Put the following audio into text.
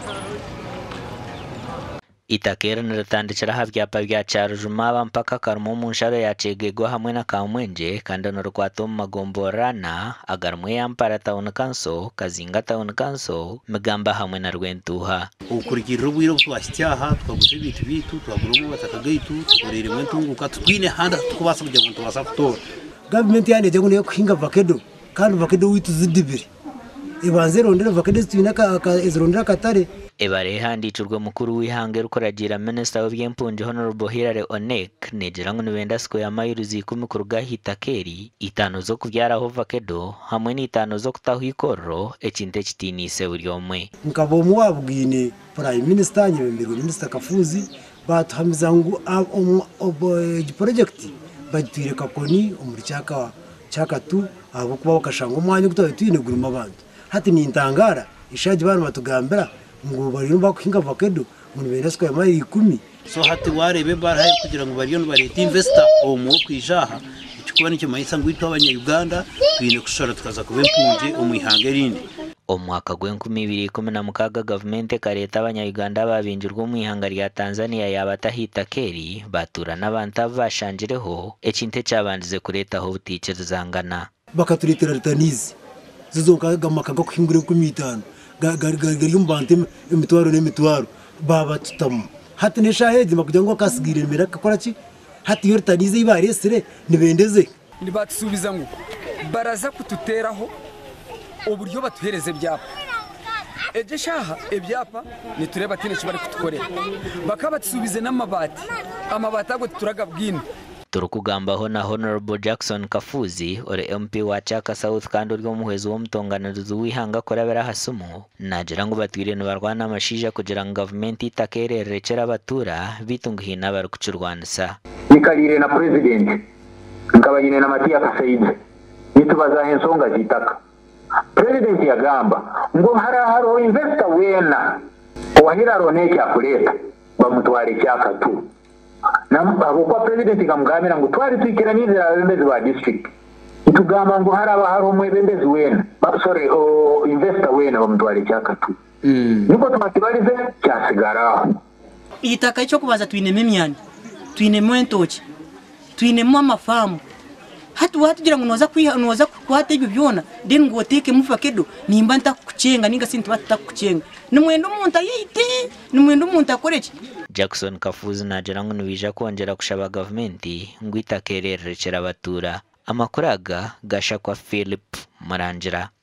Itakera niratandikira ha byapa bya Cyarujuma mpaka Karumo mu nsharo ya Cegego hamwe na Kamwenje kandi n'urukwato mu magomborana agarumwe yampara town council Kazinga town council Migamba hamwe na Rwentuha ukurikirira ubwiro twashyicyaha twaguze ibintu bitu twaguramo batakagitu urere mwe tunguka twine handa tukubasa kujya ngo tubasa futora government yaneje ngo yo kuhinga vakedo kandi vakedo witu zidibiri ibanze rondera vakedo twina ka ezrondera katare ebare handicurwe mukuru w'ihange rukoragira minister w'byempunje honorable Hilary Onek negira ngo nibenda siko ya mayuruzi 10 ku rugahita keri itano zo kubyaraho vakedo hamwe n'itano zo kutaho ikorro ekinte kitinise buri omwe nkabo mu wabwine prime minister nyemberwe minister Kafuzi batuhamiza ngo project bagitwire kakoni umuri cyakatu abo kuba bakashanga umwanya gutawe twineguruma abantu hati ni intangara ishaje bana batugambira ngo bari bakuhinga vakedo mu bendaswa ya mayiri 10 so hati warebe barahe kugira ngo bariyo barete investor omo kwijaha icyo nicyo mayisa ngo ito abanya-Uganda twine kushora tukaza kubempunje umuihange rindi omwaka gw'2016 government kareta abanya-Uganda babinjirwa mu ihanga rya Tanzania yabatahita keri batura n'abantu bashanjireho ekinte cyabandize kuretaho butikizangana bakaturitira ritanizi zizonkaga makaga kuhingure 15 gari umbante emitwaro n'emitwaro baba tutamu hati neshahedi makugira ngo kasigire mera kakora ki hati yo ritanize ibaresire nibendeze nibatusubiza ngo baraza kututeraho uburyo batuhereze byapa eje shaha ebyapa nitureba tine kibari kutukorera bakabatusubize n'amabati ago turaga bwino turukugambaho na honorable Jackson Kafuzi ore MP wa Chaka South kandi uri muhezi wo mutonganirizo wihanga korabera hasumo nagira ngo batwire no barwana amashija kugira ngo government itakererekera abatura bitungihina bari kucurwanisa nikarire na president nkabanyine na Matia Said nitubaza ensonga zitaka president yagamba ngo haro investor wena wahira roneke akuleta bamutware cyakatu abo kwa president kamugamira ngo twari twikiranira abembezi ba district itugamba ngo hari umwebembezi wena sorry investor wena bamutware cyakatu niko tumatibarize cyasigaraho itaka cyo kubaza twineme emyani twinemo entoki twinemo amafamu hatugira ngo noza kwata ibyo byona den ngo teke mufakedo nimba ntakucenga ninga sinti batakucenga numwendo umuntu ayite numwendo umuntu akoreke Jackson Kafuzi nagira ngo nubija kongera kushaba government ngo itakererekera abatura amakuraga gasha kwa Philip Marangira.